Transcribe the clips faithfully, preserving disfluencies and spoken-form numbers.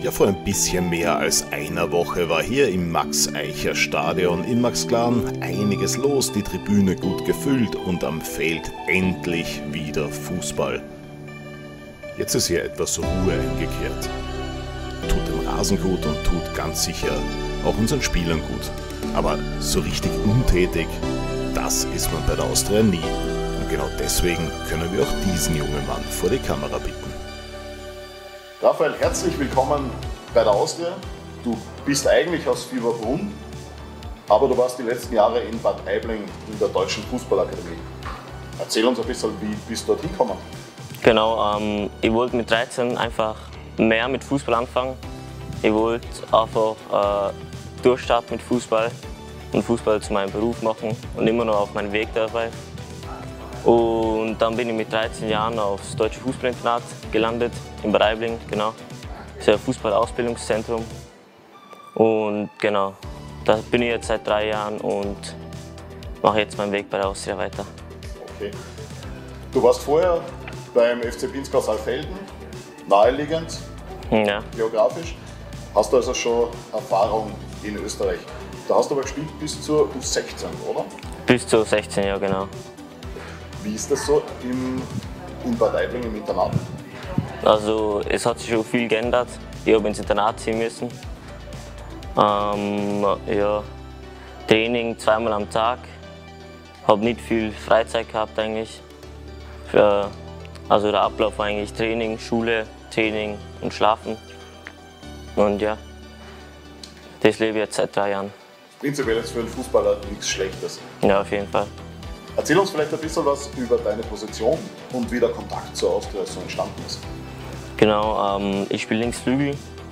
Ja, vor ein bisschen mehr als einer Woche war hier im Max-Eicher-Stadion in Maxglan einiges los, die Tribüne gut gefüllt und am Feld endlich wieder Fußball. Jetzt ist hier etwas Ruhe eingekehrt. Tut dem Rasen gut und tut ganz sicher auch unseren Spielern gut. Aber so richtig untätig, das ist man bei der Austria nie. Und genau deswegen können wir auch diesen jungen Mann vor die Kamera bitten. Raphael, herzlich willkommen bei der Austria. Du bist eigentlich aus Fieberbrunn, aber du warst die letzten Jahre in Bad Aibling in der Deutschen Fußballakademie. Erzähl uns ein bisschen, wie bist du dorthin gekommen? Genau, ähm, ich wollte mit dreizehn einfach mehr mit Fußball anfangen. Ich wollte einfach äh, durchstarten mit Fußball und Fußball zu meinem Beruf machen und immer noch auf meinem Weg dabei. Und dann bin ich mit dreizehn Jahren aufs Deutsche Fußballinternat gelandet, in Bad Aibling, genau. Das ist ein Fußballausbildungszentrum. Und genau, da bin ich jetzt seit drei Jahren und mache jetzt meinen Weg bei der Austria weiter. Okay. Du warst vorher beim F C Pinzgau Saalfelden, naheliegend, Ja. geografisch. Hast du also schon Erfahrung in Österreich. Da hast du aber gespielt bis zur U sechzehn, oder? Bis zu sechzehn, ja genau. Wie ist das so im, in Bad Aibling im Internat? Also es hat sich schon viel geändert. Ich habe ins Internat ziehen müssen. Ähm, ja, Training zweimal am Tag. Habe nicht viel Freizeit gehabt eigentlich. Für, also der Ablauf war eigentlich Training, Schule, Training und Schlafen. Und ja, das lebe ich jetzt seit drei Jahren. Prinzipiell ist für einen Fußballer nichts Schlechtes. Ja, auf jeden Fall. Erzähl uns vielleicht ein bisschen was über deine Position und wie der Kontakt zur Austria so entstanden ist. Genau, ähm, ich spiele Linksflügel.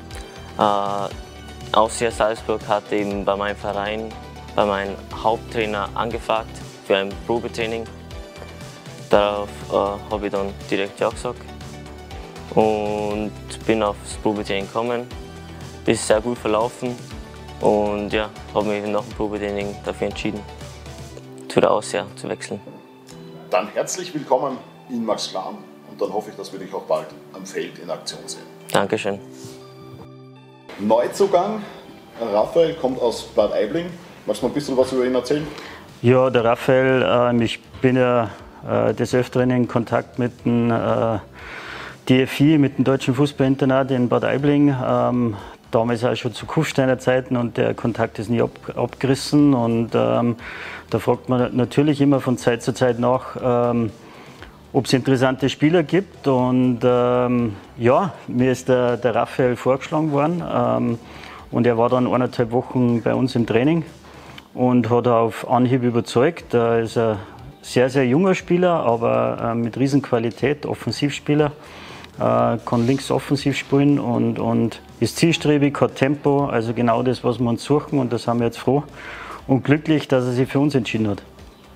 Äh, Austria Salzburg hat eben bei meinem Verein, bei meinem Haupttrainer angefragt für ein Probetraining. Darauf äh, habe ich dann direkt ja gesagt und bin aufs Probetraining gekommen. Ist sehr gut verlaufen und ja, habe mich nach dem Probetraining dafür entschieden, zu der Austria zu wechseln. Dann herzlich willkommen in Maxglan und dann hoffe ich, dass wir dich auch bald am Feld in Aktion sehen. Dankeschön. Neuzugang, Raphael kommt aus Bad Aibling. Magst du mal ein bisschen was über ihn erzählen? Ja, der Raphael, äh, ich bin ja äh, des Öfteren in Kontakt mit dem äh, D F I, mit dem Deutschen Fußballinternat in Bad Aibling. Ähm, damals auch schon zu Kufsteiner Zeiten und der Kontakt ist nie ab, abgerissen. Und ähm, da fragt man natürlich immer von Zeit zu Zeit nach, ähm, ob es interessante Spieler gibt. Und ähm, ja, mir ist der, der Raphael vorgeschlagen worden ähm, und er war dann eineinhalb Wochen bei uns im Training und hat auf Anhieb überzeugt. Er ist ein sehr, sehr junger Spieler, aber äh, mit Riesenqualität, Offensivspieler. Äh, kann links offensiv spielen und, und ist zielstrebig, hat Tempo, also genau das, was wir uns suchen, und da sind wir jetzt froh und glücklich, dass er sich für uns entschieden hat.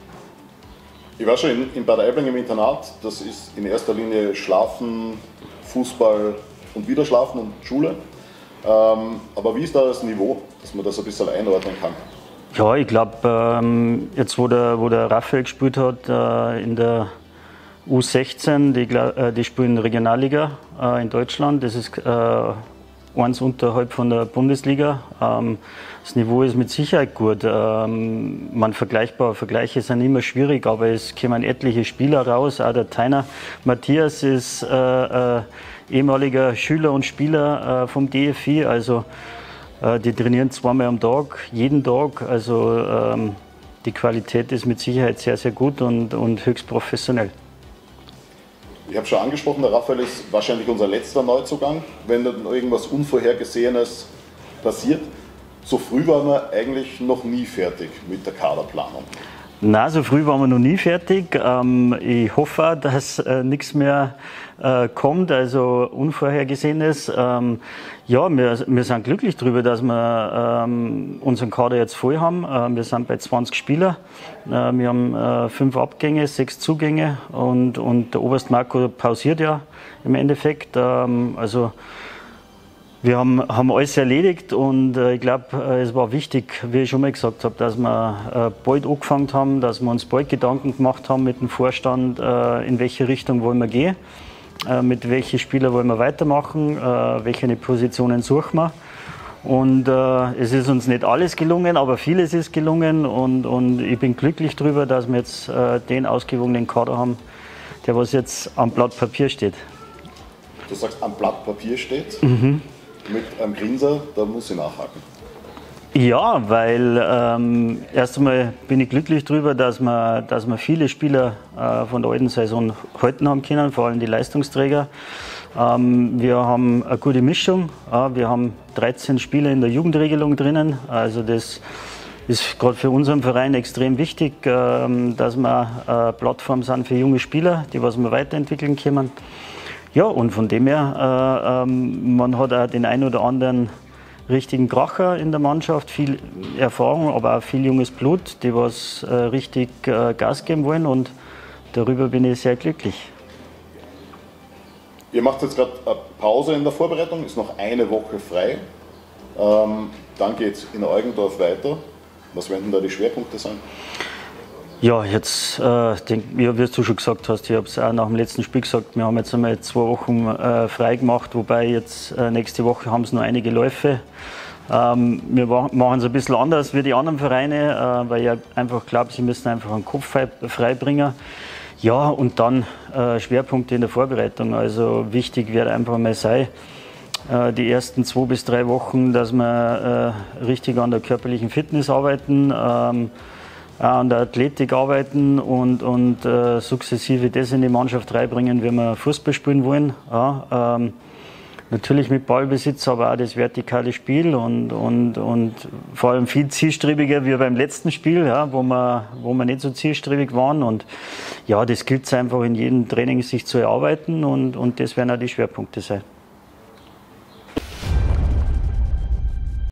Ich war schon in, in Bad Aibling im Internat. Das ist in erster Linie Schlafen, Fußball und wieder Schlafen und Schule. Ähm, aber wie ist da das Niveau, dass man das ein bisschen einordnen kann? Ja, ich glaube, ähm, jetzt wo der, wo der Raphael gespielt hat äh, in der U sechzehn, die, äh, die spielen Regionalliga äh, in Deutschland. Das ist äh, eins unterhalb von der Bundesliga. Ähm, das Niveau ist mit Sicherheit gut. Ähm, man vergleichbare Vergleiche sind immer schwierig, aber es kommen etliche Spieler raus. Auch der Teiner Matthias ist äh, äh, ehemaliger Schüler und Spieler äh, vom D F I. Also äh, die trainieren zweimal am Tag, jeden Tag. Also ähm, die Qualität ist mit Sicherheit sehr, sehr gut und, und höchst professionell. Ich habe schon angesprochen, der Raphael ist wahrscheinlich unser letzter Neuzugang, wenn dann irgendwas Unvorhergesehenes passiert. So früh waren wir eigentlich noch nie fertig mit der Kaderplanung. Na, so früh waren wir noch nie fertig. Ähm, ich hoffe auch, dass äh, nichts mehr äh, kommt, also Unvorhergesehenes. Ähm, ja, wir, wir sind glücklich darüber, dass wir ähm, unseren Kader jetzt voll haben. Äh, wir sind bei zwanzig Spielern. Äh, wir haben äh, fünf Abgänge, sechs Zugänge und, und der Oberst Marco pausiert ja im Endeffekt. Ähm, also Wir haben, haben alles erledigt und äh, ich glaube, äh, es war wichtig, wie ich schon mal gesagt habe, dass wir äh, bald angefangen haben, dass wir uns bald Gedanken gemacht haben mit dem Vorstand, äh, in welche Richtung wollen wir gehen. äh, mit welchen Spielern wollen wir weitermachen, äh, welche Positionen suchen wir. Und äh, es ist uns nicht alles gelungen, aber vieles ist gelungen und, und ich bin glücklich darüber, dass wir jetzt äh, den ausgewogenen Kader haben, der was jetzt am Blatt Papier steht. Du sagst, am Blatt Papier steht, mhm. mit einem Grinser, da muss ich nachhaken. Ja, weil ähm, erst einmal bin ich glücklich darüber, dass wir, dass wir viele Spieler äh, von der alten Saison halten haben können, vor allem die Leistungsträger. Ähm, wir haben eine gute Mischung. Ja, wir haben dreizehn Spieler in der Jugendregelung drinnen. Also das ist gerade für unseren Verein extrem wichtig, ähm, dass wir eine Plattform sind für junge Spieler, die was wir weiterentwickeln können. Ja, und von dem her, äh, ähm, man hat auch den einen oder anderen richtigen Kracher in der Mannschaft, viel Erfahrung, aber auch viel junges Blut, die was äh, richtig äh, Gas geben wollen und darüber bin ich sehr glücklich. Ihr macht jetzt gerade eine Pause in der Vorbereitung, ist noch eine Woche frei. Ähm, dann geht es in Eugendorf weiter. Was werden da die Schwerpunkte sein? Ja, jetzt, äh, denk, ja, wie du schon gesagt hast, ich habe es auch nach dem letzten Spiel gesagt, wir haben jetzt einmal zwei Wochen äh, frei gemacht, wobei jetzt äh, nächste Woche haben es noch einige Läufe. Ähm, wir machen es ein bisschen anders wie die anderen Vereine, äh, weil ich einfach glaube, sie müssen einfach einen Kopf frei, frei bringen. Ja, und dann äh, Schwerpunkte in der Vorbereitung. Also wichtig wird einfach mal sein, äh, die ersten zwei bis drei Wochen, dass wir äh, richtig an der körperlichen Fitness arbeiten, ähm, an der Athletik arbeiten und, und äh, sukzessive das in die Mannschaft reinbringen, wie wir Fußball spielen wollen. Ja, ähm, natürlich mit Ballbesitz, aber auch das vertikale Spiel und, und, und vor allem viel zielstrebiger wie beim letzten Spiel, ja, wo, wir, wo wir nicht so zielstrebig waren. Und ja, das gilt es einfach in jedem Training sich zu erarbeiten und, und das werden auch die Schwerpunkte sein.